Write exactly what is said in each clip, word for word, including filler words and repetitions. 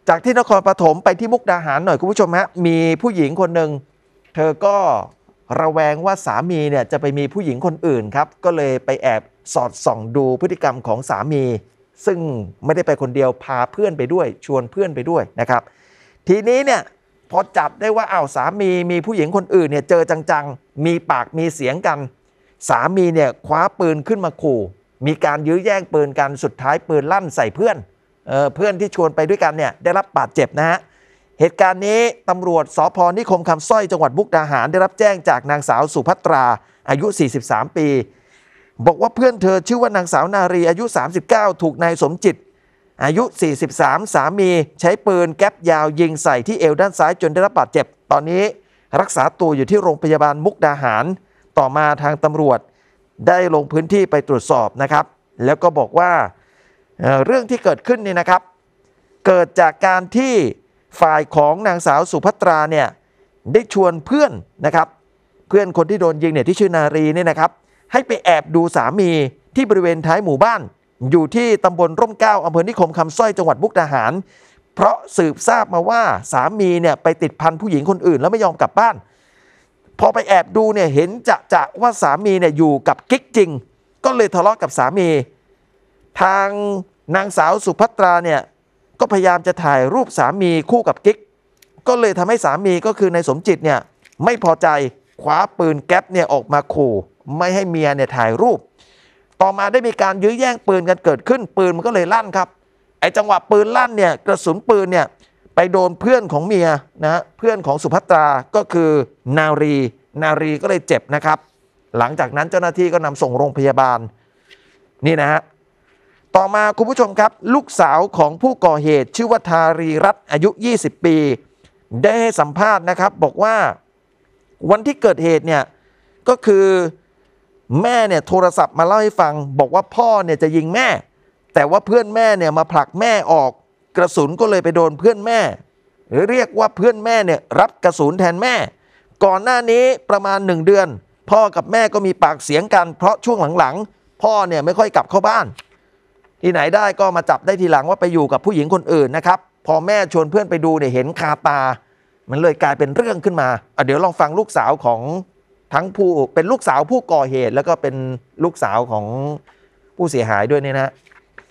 จากที่นครปฐมไปที่มุกดาหารหน่อยคุณผู้ชมฮะมีผู้หญิงคนหนึ่งเธอก็ระแวงว่าสามีเนี่ยจะไปมีผู้หญิงคนอื่นครับก็เลยไปแอบสอดส่องดูพฤติกรรมของสามีซึ่งไม่ได้ไปคนเดียวพาเพื่อนไปด้วยชวนเพื่อนไปด้วยนะครับทีนี้เนี่ยพอจับได้ว่าอ้าวสามีมีผู้หญิงคนอื่นเนี่ยเจอจังๆมีปากมีเสียงกันสามีเนี่ยคว้าปืนขึ้นมาขู่มีการยื้อแย่งปืนกันสุดท้ายปืนลั่นใส่เพื่อนเออเพื่อนที่ชวนไปด้วยกันเนี่ยได้รับบาดเจ็บนะฮะเหตุการณ์นี้ตำรวจสภ.นิคมคำสร้อยจังหวัดมุกดาหารได้รับแจ้งจากนางสาวสุภัตราอายุสี่สิบสามปีบอกว่าเพื่อนเธอชื่อว่านางสาวนารีอายุสามสิบเก้าถูกนายสมจิตอายุสี่สิบสามสามีใช้ปืนแก๊ปยาวยิงใส่ที่เอวด้านซ้ายจนได้รับบาดเจ็บตอนนี้รักษาตัวอยู่ที่โรงพยาบาลมุกดาหารต่อมาทางตำรวจได้ลงพื้นที่ไปตรวจสอบนะครับแล้วก็บอกว่า เ, เรื่องที่เกิดขึ้นนี่นะครับเกิดจากการที่ฝ่ายของนางสาวสุภัตราเนี่ยได้ชวนเพื่อนนะครับเพื่อนคนที่โดนยิงเนี่ยที่ชื่อนารีเนี่ยนะครับให้ไปแอบดูสามีที่บริเวณท้ายหมู่บ้านอยู่ที่ตำบลร่มเกล้าอำเภอนิคมคำสร้อยจังหวัดมุกดาหารเพราะสืบทราบมาว่าสามีเนี่ยไปติดพันผู้หญิงคนอื่นแล้วไม่ยอมกลับบ้านพอไปแอบดูเนี่ยเห็นจะจะว่าสามีเนี่ยอยู่กับกิ๊กจริงก็เลยทะเลาะกับสามีทางนางสาวสุภัตราเนี่ยก็พยายามจะถ่ายรูปสามีคู่กับกิ๊กก็เลยทำให้สามีก็คือนายสมจิตเนี่ยไม่พอใจคว้าปืนแก๊ปเนี่ยออกมาขู่ไม่ให้เมียเนี่ยถ่ายรูปต่อมาได้มีการยื้อแย่งปืนกันเกิดขึ้นปืนมันก็เลยลั่นครับไอ้จังหวะปืนลั่นเนี่ยกระสุนปืนเนี่ยไปโดนเพื่อนของเมียนะเพื่อนของสุภัตราก็คือนารีนารีก็เลยเจ็บนะครับหลังจากนั้นเจ้าหน้าที่ก็นำส่งโรงพยาบาลนี่นะฮะต่อมาคุณผู้ชมครับลูกสาวของผู้ก่อเหตุชื่อว่าทารีรัตน์อายุยี่สิบปีได้ให้สัมภาษณ์นะครับบอกว่าวันที่เกิดเหตุเนี่ยก็คือแม่เนี่ยโทรศัพท์มาเล่าให้ฟังบอกว่าพ่อเนี่ยจะยิงแม่แต่ว่าเพื่อนแม่เนี่ยมาผลักแม่ออกกระสุนก็เลยไปโดนเพื่อนแม่หรือเรียกว่าเพื่อนแม่เนี่ยรับกระสุนแทนแม่ก่อนหน้านี้ประมาณหนึ่งเดือนพ่อกับแม่ก็มีปากเสียงกันเพราะช่วงหลังๆพ่อเนี่ยไม่ค่อยกลับเข้าบ้านที่ไหนได้ก็มาจับได้ทีหลังว่าไปอยู่กับผู้หญิงคนอื่นนะครับพอแม่ชวนเพื่อนไปดูเนี่ยเห็นคาตามันเลยกลายเป็นเรื่องขึ้นมาเดี๋ยวลองฟังลูกสาวของทั้งผู้เป็นลูกสาวผู้ก่อเหตุแล้วก็เป็นลูกสาวของผู้เสียหายด้วยนี่นะ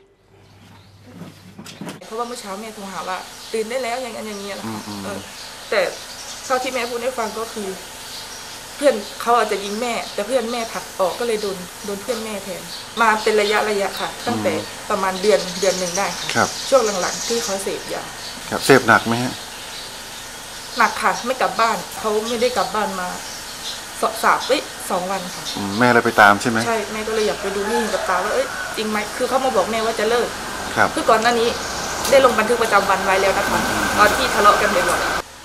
เพราะว่าเมื่อเช้าแม่โทรหาว่าตื่นได้แล้วอย่างนั้นอย่างนี้นะคะแต่เท่าที่แม่พูดให้ฟังก็คือเพื่อนเขาอาจจะยิงแม่แต่เพื่อนแม่ผลักออกก็เลยโดนโดนเพื่อนแม่แทนมาเป็นระยะระยะค่ะตั้งแต่ประมาณเดือนเดือนหนึ่งได้ค่ะช่วงหลังๆที่เขาเสพยาครับเสพหนักไหมฮะหนักค่ะไม่กลับบ้านเขาไม่ได้กลับบ้านมาสอบสาบเอ้ยสองวันค่ะแม่เลยไปตามใช่ไหมใช่แม่ก็เลยอยากไปดูนี่กับตาว่าเอ้ยจริงไหมคือเขามาบอกแม่ว่าจะเลิกครับคือก่อนหน้านี้ได้ลงบันทึกประจำวันไว้แล้วนะคะตอนที่ทะเลาะกันบ่อย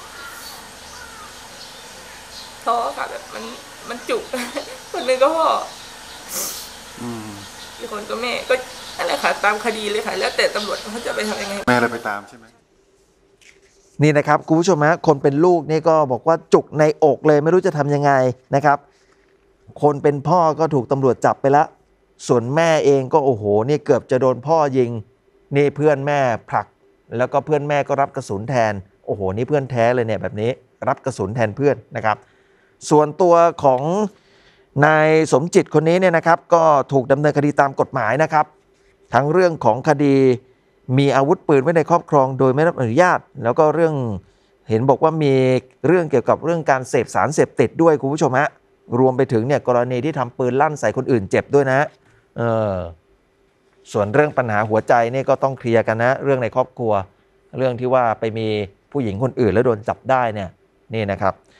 ๆท้อค่ะแบบมันมันจุกคนนึงก็พ่ออีกคนก็แม่ก็นั่นแหละค่ะตามคดีเลยค่ะแล้วแต่ตำรวจเขาจะไปทำยังไงแม่เลยไปตามใช่ไหมนี่นะครับคุณผู้ชมฮะคนเป็นลูกนี่ก็บอกว่าจุกในอกเลยไม่รู้จะทำยังไงนะครับคนเป็นพ่อก็ถูกตำรวจจับไปแล้วส่วนแม่เองก็โอ้โหนี่เกือบจะโดนพ่อยิงนี่เพื่อนแม่ผลักแล้วก็เพื่อนแม่ก็รับกระสุนแทนโอ้โหนี่เพื่อนแท้เลยเนี่ยแบบนี้รับกระสุนแทนเพื่อนนะครับส่วนตัวของนายสมจิตคนนี้เนี่ยนะครับก็ถูกดำเนินคดีตามกฎหมายนะครับทั้งเรื่องของคดีมีอาวุธปืนไว้ในครอบครองโดยไม่รับอนุญาตแล้วก็เรื่องเห็นบอกว่ามีเรื่องเกี่ยวกับเรื่องการเสพสารเสพติดด้วยคุณผู้ชมฮะรวมไปถึงเนี่ยกรณีที่ทำปืนลั่นใส่คนอื่นเจ็บด้วยนะเออส่วนเรื่องปัญหาหัวใจนี่ก็ต้องเคลียร์กันนะเรื่องในครอบครัวเรื่องที่ว่าไปมีผู้หญิงคนอื่นแล้วโดนจับได้เนี่ยนี่นะครับ